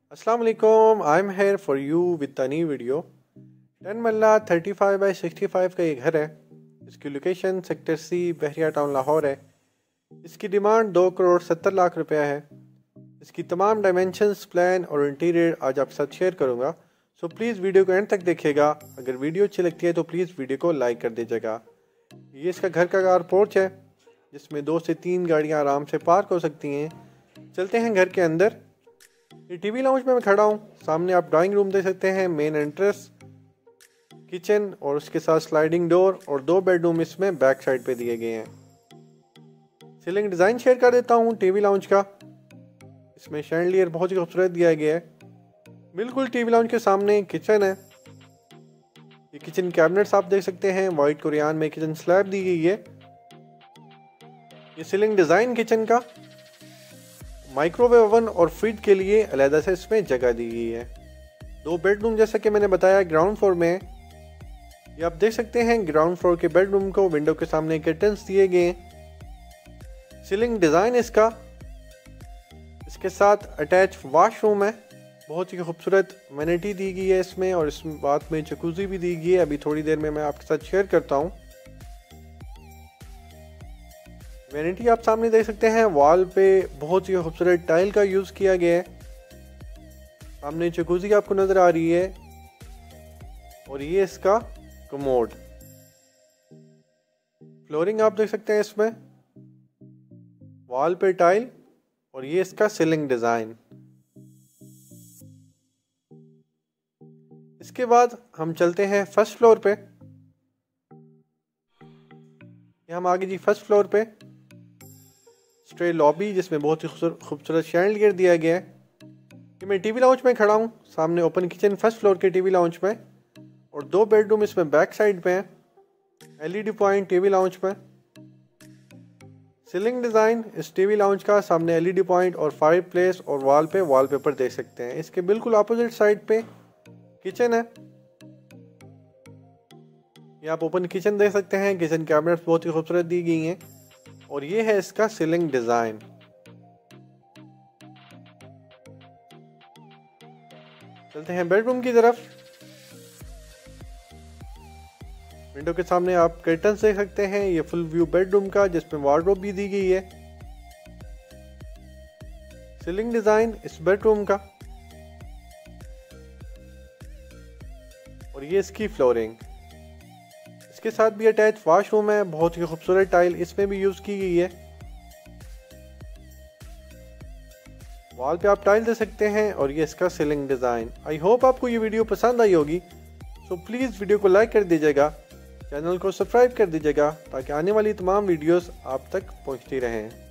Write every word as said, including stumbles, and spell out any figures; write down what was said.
Assalamu alaikum, I'm here for you with a new video। Ten marla thirty five by sixty five का ये घर है। इसकी location sector C Bahria Town Lahore है। इसकी डिमांड दो करोड़ सत्तर लाख रुपया है। इसकी तमाम डायमेंशंस, प्लान और इंटीरियर आज आपके साथ शेयर करूंगा। सो प्लीज़ वीडियो को एंड तक देखिएगा। अगर वीडियो अच्छी लगती है तो प्लीज़ वीडियो को लाइक कर दीजिएगा। ये इसका घर का कार पोर्च है जिसमें दो से तीन गाड़ियाँ आराम से पार्क हो सकती हैं। चलते हैं घर के अंदर। ये टीवी लाउंज में मैं खड़ा हूँ। सामने आप ड्राइंग रूम देख सकते हैं, मेन एंट्रेंस, किचन और उसके साथ स्लाइडिंग डोर और दो बेडरूम इसमें बैक साइड पे दिए गए हैं। सीलिंग डिज़ाइन शेयर कर देता हूँ टीवी लाउंज का। इसमें शैंडलियर बहुत ही खूबसूरत दिया गया है। बिल्कुल टीवी लाउंज के सामने किचन है। ये किचन कैबिनेट्स आप देख सकते हैं, वाइट कोरियान में किचन स्लैब दी गई है। ये सीलिंग डिज़ाइन किचन का, माइक्रोवेव ओवन और फ्रिज के लिए अलहदा से इसमें जगह दी गई है। दो बेडरूम जैसा कि मैंने बताया ग्राउंड फ्लोर में। ये आप देख सकते हैं ग्राउंड फ्लोर के बेडरूम को विंडो के सामने कर्टन्स दिए गए हैं। सीलिंग डिज़ाइन इसका, इसके साथ अटैच वॉशरूम है। बहुत ही खूबसूरत वैनिटी दी गई है इसमें और इस बात में जकूज़ी भी दी गई है। अभी थोड़ी देर में मैं आपके साथ शेयर करता हूँ। वैनिटी आप सामने देख सकते हैं। वॉल पे बहुत ही खूबसूरत टाइल का यूज़ किया गया है। सामने जकूज़ी आपको नज़र आ रही है और ये इसका कमोड। फ्लोरिंग आप देख सकते हैं इसमें, वॉल पे टाइल और ये इसका सीलिंग डिज़ाइन। इसके बाद हम चलते हैं फर्स्ट फ्लोर पे। ये हम आगे जी फर्स्ट फ्लोर पे स्ट्रे लॉबी जिसमें बहुत ही खूबसूरत शैंडलियर दिया गया है। ये मैं टीवी लाउंज में खड़ा हूँ। सामने ओपन किचन फर्स्ट फ्लोर के टीवी लाउंज में और दो बेडरूम इसमें बैक साइड पे हैं। एलईडी पॉइंट टीवी लाउंज में। सीलिंग डिज़ाइन इस टीवी लाउंज का, सामने एलईडी पॉइंट और फायर प्लेस और वॉल पे वॉलपेपर देख सकते हैं। इसके बिल्कुल अपोजिट साइड पे किचन है। ये आप ओपन किचन देख सकते हैं। किचन कैबिनेट्स बहुत ही खूबसूरत दी गई हैं और ये है इसका सीलिंग डिज़ाइन। चलते हैं बेडरूम की तरफ। विंडो के सामने आप कर्टन्स देख सकते हैं। ये फुल व्यू बेडरूम का जिसमें वार्डरोब भी दी गई है। सीलिंग डिज़ाइन इस बेडरूम का और ये इसकी फ्लोरिंग। इसके साथ भी अटैच वॉशरूम है। बहुत ही खूबसूरत टाइल इसमें भी यूज़ की गई है। वॉल पे आप टाइल दे सकते हैं और ये इसका सीलिंग डिज़ाइन। आई होप आपको ये वीडियो पसंद आई होगी। सो प्लीज़ वीडियो को लाइक कर दीजिएगा, चैनल को सब्सक्राइब कर दीजिएगा ताकि आने वाली तमाम वीडियोस आप तक पहुंचती रहें।